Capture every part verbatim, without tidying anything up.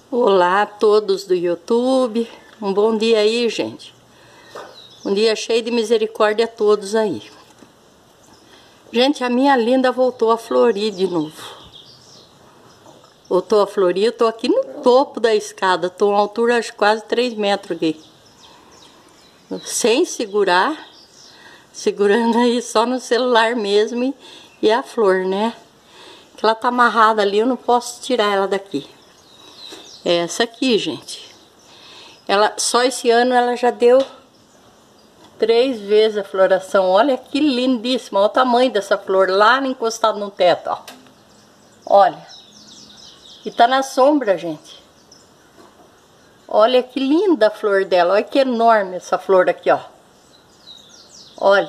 Olá a todos do YouTube, um bom dia aí, gente. Um dia cheio de misericórdia a todos aí. Gente, a minha linda voltou a florir de novo. Voltou a florir, eu tô aqui no topo da escada, tô a uma altura de quase três metros aqui. Sem segurar, segurando aí só no celular mesmo e, e a flor, né? Que ela tá amarrada ali, eu não posso tirar ela daqui. É essa aqui, gente. Ela, só esse ano ela já deu três vezes a floração. Olha que lindíssima. Olha o tamanho dessa flor lá encostado no teto, ó. Olha. E tá na sombra, gente. Olha que linda a flor dela. Olha que enorme essa flor aqui, ó. Olha.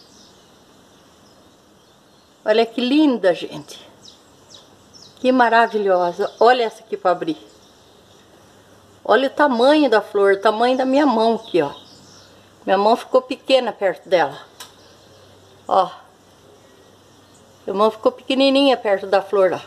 Olha que linda, gente. Que maravilhosa. Olha essa aqui para abrir. Olha o tamanho da flor, o tamanho da minha mão aqui, ó. Minha mão ficou pequena perto dela. Ó. Minha mão ficou pequenininha perto da flor, ó.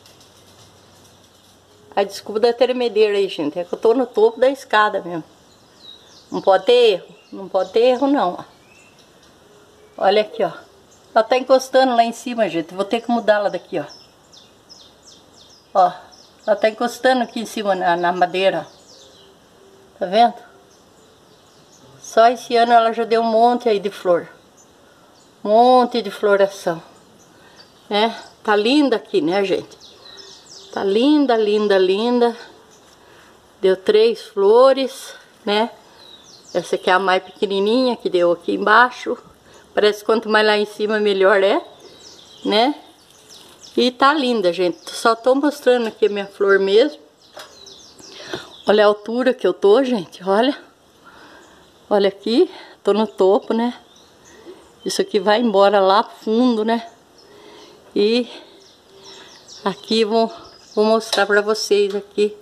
Ai, desculpa da tremedeira aí, gente. É que eu tô no topo da escada mesmo. Não pode ter erro. Não pode ter erro, não, ó. Olha aqui, ó. Ela tá encostando lá em cima, gente. Vou ter que mudá-la daqui, ó. Ó. Ela tá encostando aqui em cima na, na madeira, ó. Tá vendo? Só esse ano ela já deu um monte aí de flor. Um monte de floração. É, tá linda aqui, né, gente? Tá linda, linda, linda. Deu três flores, né? Essa aqui é a mais pequenininha que deu aqui embaixo. Parece que quanto mais lá em cima, melhor é, né? E tá linda, gente. Só tô mostrando aqui a minha flor mesmo. Olha a altura que eu tô, gente, olha. Olha aqui, tô no topo, né? Isso aqui vai embora lá pro fundo, né? E aqui vou, vou mostrar pra vocês aqui.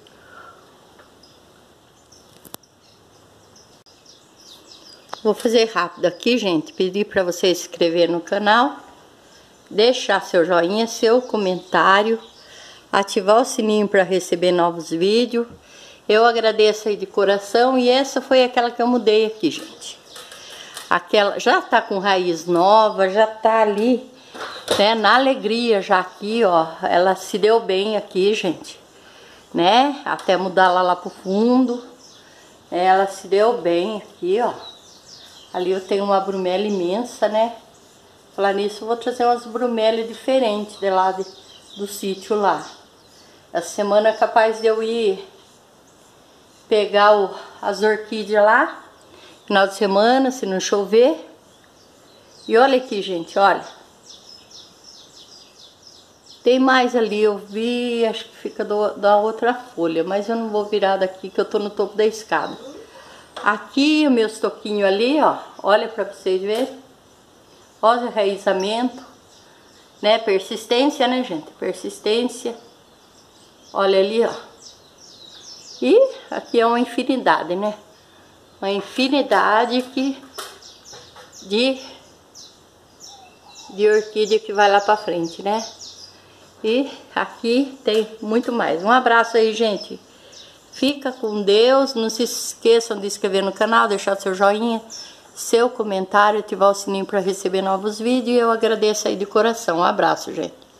Vou fazer rápido aqui, gente. Pedir pra você se inscrever no canal. Deixar seu joinha, seu comentário. Ativar o sininho para receber novos vídeos. Eu agradeço aí de coração. E essa foi aquela que eu mudei aqui, gente. Aquela já tá com raiz nova, já tá ali, né, na alegria já aqui, ó. Ela se deu bem aqui, gente, né? Até mudar lá, lá pro fundo. Ela se deu bem aqui, ó. Ali eu tenho uma brumela imensa, né? Falar nisso, eu vou trazer umas brumelas diferentes de lá de, do sítio lá. Essa semana é capaz de eu ir pegar o, as orquídeas lá, final de semana, se não chover. E olha aqui, gente, olha. Tem mais ali, eu vi, acho que fica do, da outra folha, mas eu não vou virar daqui que eu tô no topo da escada. Aqui, o meu toquinho ali, ó, olha pra vocês verem. Olha o enraizamento, né, persistência, né, gente, persistência. Olha ali, ó. E aqui é uma infinidade, né? Uma infinidade que, de, de orquídea que vai lá pra frente, né? E aqui tem muito mais. Um abraço aí, gente. Fica com Deus. Não se esqueçam de se inscrever no canal, deixar seu joinha, seu comentário, ativar o sininho para receber novos vídeos. E eu agradeço aí de coração. Um abraço, gente.